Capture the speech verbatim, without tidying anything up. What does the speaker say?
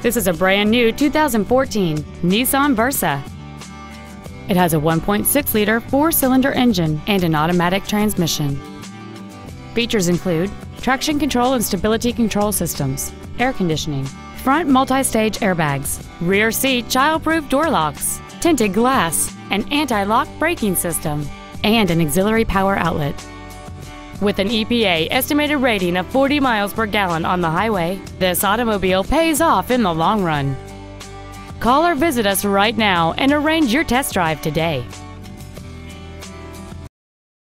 This is a brand new two thousand fourteen Nissan Versa. It has a one point six liter four-cylinder engine and an automatic transmission. Features include traction control and stability control systems, air conditioning, front multi-stage airbags, rear seat child-proof door locks, tinted glass, an anti-lock braking system, and an auxiliary power outlet. With an E P A estimated rating of forty miles per gallon on the highway, this automobile pays off in the long run. Call or visit us right now and arrange your test drive today.